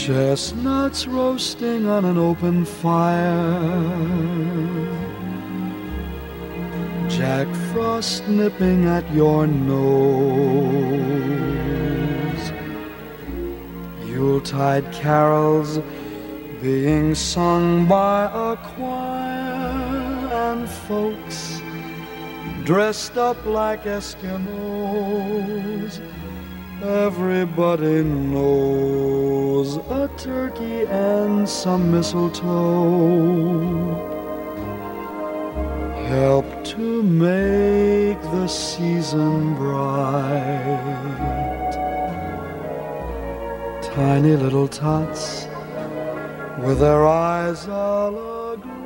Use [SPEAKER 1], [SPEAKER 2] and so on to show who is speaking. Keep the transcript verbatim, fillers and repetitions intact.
[SPEAKER 1] Chestnuts roasting on an open fire, Jack Frost nipping at your nose, Yuletide carols being sung by a choir, and folks dressed up like Eskimos. Everybody knows a turkey and some mistletoe help to make the season bright. Tiny little tots with their eyes all aglow